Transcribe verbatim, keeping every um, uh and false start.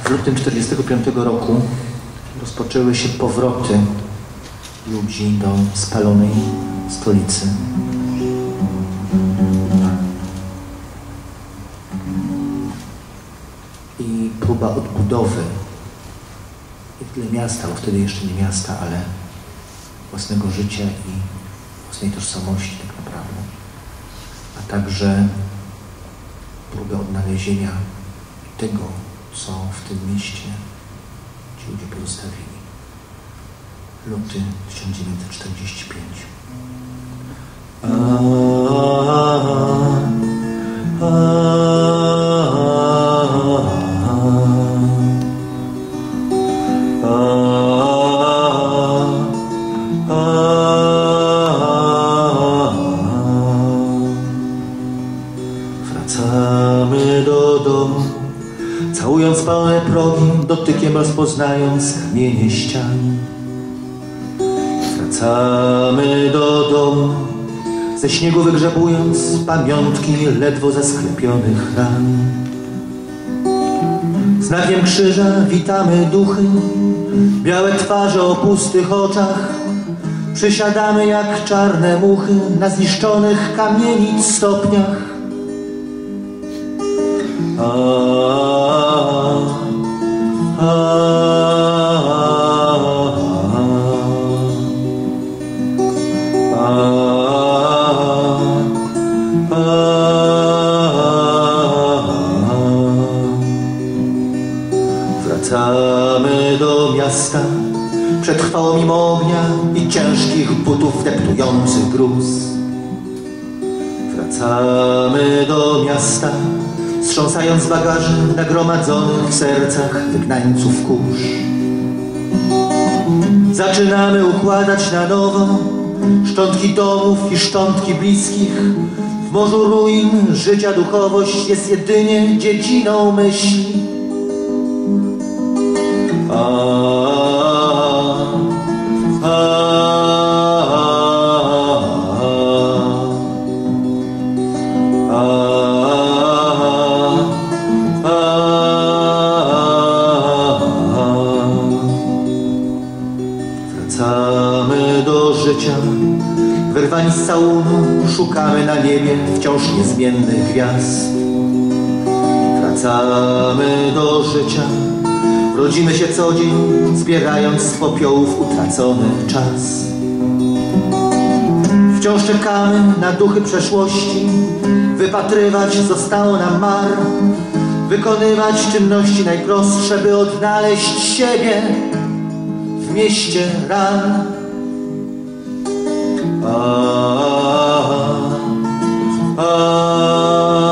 W lutym tysiąc dziewięćset czterdziestego piątego roku rozpoczęły się powroty ludzi do spalonej stolicy. I próba odbudowy nie tyle miasta, bo wtedy jeszcze nie miasta, ale własnego życia i własnej tożsamości tak naprawdę. A także próbę odnalezienia tego, co w tym mieście ci ludzie pozostawili. Luty tysiąc dziewięćset czterdziesty piąty. A, a, a, wracamy do domu, całując małe progi, dotykiem rozpoznając kamienie ścian. Wracamy do domu, ze śniegu wygrzebując pamiątki ledwo zasklepionych ran. Znakiem krzyża witamy duchy, białe twarze o pustych oczach. Przysiadamy jak czarne muchy na zniszczonych kamienic stopniach. A, a, a, wracamy do miasta, przetrwało mimo ognia i ciężkich butów deptujących gruz. Wracamy do miasta, strząsając bagaży nagromadzonych w sercach wygnańców kurz. Zaczynamy układać na nowo szczątki domów i szczątki bliskich. W morzu ruin życia duchowość jest jedynie dziedziną myśli. A, a, a, a, wracamy do życia, wyrwani z całunu, szukamy na niebie wciąż niezmiennych gwiazd. Wracamy do życia, rodzimy się co dzień, zbierając z popiołów utracony czas. Wciąż czekamy na duchy przeszłości, wypatrywać zostało nam mar, wykonywać czynności najprostsze, by odnaleźć siebie w mieście ran. A, a, a.